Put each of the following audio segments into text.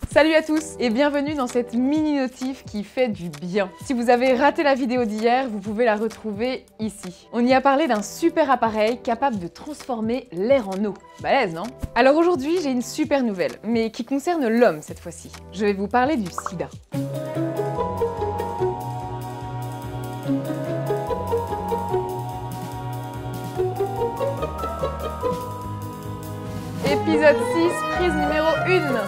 Salut à tous et bienvenue dans cette mini notif qui fait du bien. Si vous avez raté la vidéo d'hier, vous pouvez la retrouver ici. On y a parlé d'un super appareil capable de transformer l'air en eau. Balèze, non? Alors aujourd'hui, j'ai une super nouvelle, mais qui concerne l'homme cette fois-ci. Je vais vous parler du sida. Épisode 6, prise numéro 1.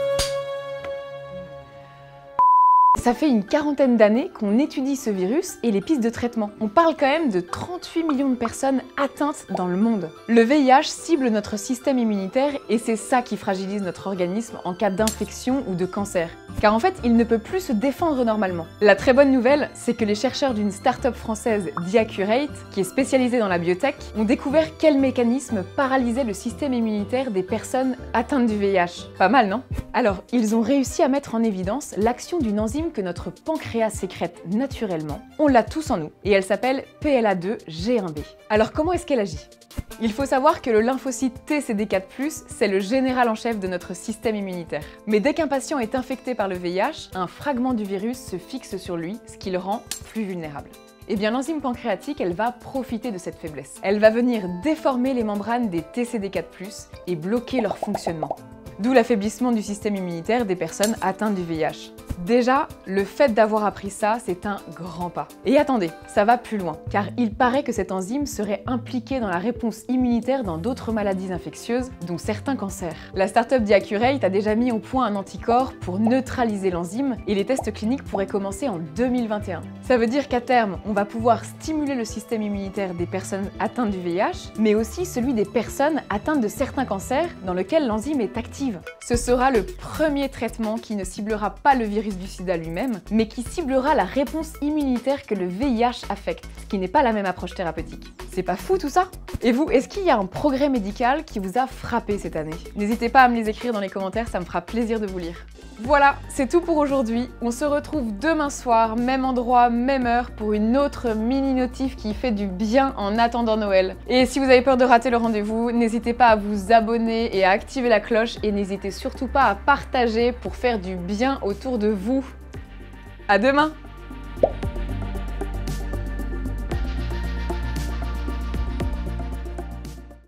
Ça fait une quarantaine d'années qu'on étudie ce virus et les pistes de traitement. On parle quand même de 38 millions de personnes atteintes dans le monde. Le VIH cible notre système immunitaire et c'est ça qui fragilise notre organisme en cas d'infection ou de cancer. Car en fait, il ne peut plus se défendre normalement. La très bonne nouvelle, c'est que les chercheurs d'une start-up française Diacurate, qui est spécialisée dans la biotech, ont découvert quel mécanisme paralysait le système immunitaire des personnes atteintes du VIH. Pas mal, non? Alors, ils ont réussi à mettre en évidence l'action d'une enzyme que notre pancréas sécrète naturellement. On l'a tous en nous et elle s'appelle PLA2G1B. Alors comment est-ce qu'elle agit? Il faut savoir que le lymphocyte TCD4+, c'est le général en chef de notre système immunitaire. Mais dès qu'un patient est infecté par le VIH, un fragment du virus se fixe sur lui, ce qui le rend plus vulnérable. Eh bien l'enzyme pancréatique, elle va profiter de cette faiblesse. Elle va venir déformer les membranes des TCD4+, et bloquer leur fonctionnement. D'où l'affaiblissement du système immunitaire des personnes atteintes du VIH. Déjà, le fait d'avoir appris ça, c'est un grand pas. Et attendez, ça va plus loin, car il paraît que cette enzyme serait impliquée dans la réponse immunitaire dans d'autres maladies infectieuses, dont certains cancers. La start-up Diacurate a déjà mis au point un anticorps pour neutraliser l'enzyme, et les tests cliniques pourraient commencer en 2021. Ça veut dire qu'à terme, on va pouvoir stimuler le système immunitaire des personnes atteintes du VIH, mais aussi celui des personnes atteintes de certains cancers dans lesquels l'enzyme est active. Ce sera le premier traitement qui ne ciblera pas le virus du sida lui-même, mais qui ciblera la réponse immunitaire que le VIH affecte, ce qui n'est pas la même approche thérapeutique. C'est pas fou tout ça? Et vous, est-ce qu'il y a un progrès médical qui vous a frappé cette année? N'hésitez pas à me les écrire dans les commentaires, ça me fera plaisir de vous lire. Voilà, c'est tout pour aujourd'hui. On se retrouve demain soir, même endroit, même heure, pour une autre mini notif qui fait du bien en attendant Noël. Et si vous avez peur de rater le rendez-vous, n'hésitez pas à vous abonner et à activer la cloche et n'hésitez surtout pas à partager pour faire du bien autour de vous. À demain!